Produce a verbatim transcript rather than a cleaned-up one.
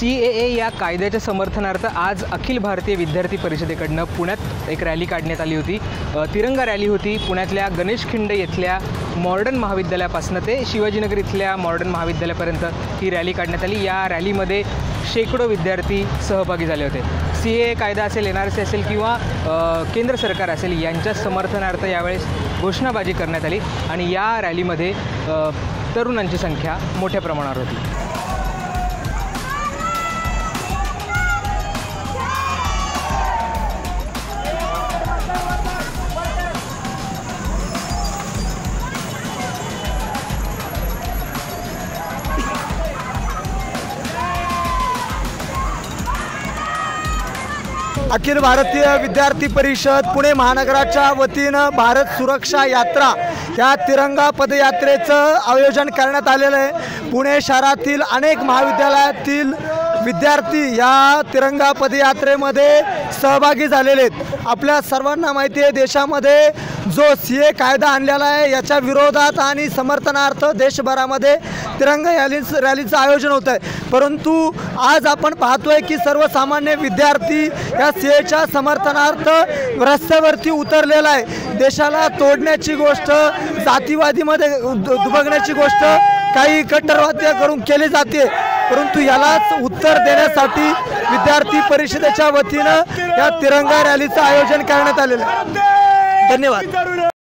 C ए ए या कायद्याच्या समर्थनार्थ आज अखिल भारतीय विद्यार्थी परिषदेकडनं पुण्यात एक रॅली काढण्यात आली होती। तिरंगा रॅली होती। पुण्यातल्या गणेश खिंड येथल्या मॉडर्न महाविद्यालयापासून ते शिवाजीनगर इथल्या मॉडर्न महाविद्यालयापर्यंत ही रॅली काढण्यात आली। या रॅलीमध्ये शेकडो विद्यार्थी सहभागी झाले होते। सी ए ए कायदा असेल, एन आर सी असेल किंवा केंद्र सरकार असेल, यांच्या समर्थनार्थ यावेळेस घोषणाबाजी करण्यात आली आणि या रॅलीमध्ये तरुणांची संख्या मोठ्या प्रमाणावर होती। अखिल भारतीय विद्यार्थी परिषद पुणे महानगराच्या वतीनं भारत सुरक्षा यात्रा या तिरंगा पदयात्रेचं आयोजन करण्यात आलेलं आहे। पुणे शहरातील अनेक महाविद्यालयातील विद्यार्थी या तिरंगा पदयात्रेमध्ये सहभागी झालेले आहेत। आपल्या सर्वांना माहिती आहे, देशामध्ये जो सी ए कायदा आणलेला आहे याच्या विरोधात आणि समर्थनार्थ देशभरामध्ये तिरंगा रॅली रॅलीचं आयोजन होतं आहे। परंतु आज आपण पाहतोय की सर्वसामान्य विद्यार्थी या सी एच्या समर्थनार्थ रस्त्यावरती उतरलेला आहे। देशाला तोडण्याची गोष्ट, जातीवादीमध्ये दुबगण्याची गोष्ट काही कट्टरवाद्यांकडून केली जाते, परंतु यालाच उत्तर देण्यासाठी विद्यार्थी परिषदेच्या वतीनं या तिरंगा रॅलीचं आयोजन करण्यात आलेलं आहे। धन्यवाद।